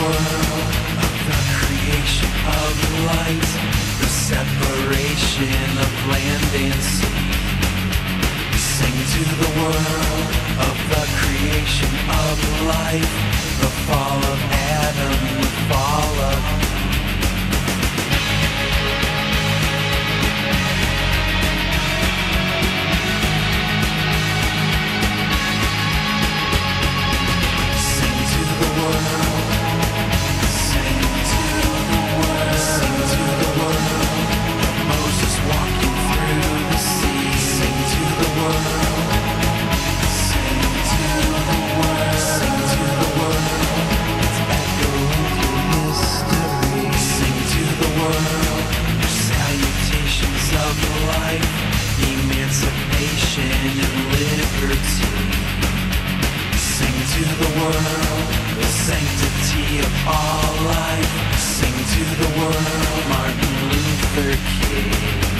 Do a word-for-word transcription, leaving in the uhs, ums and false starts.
world of the creation of light, the separation of land and sea. Sing to the world of the creation of life, the fall of Adam, the fall of sanctity of all life. Sing to the world, Martin Luther King.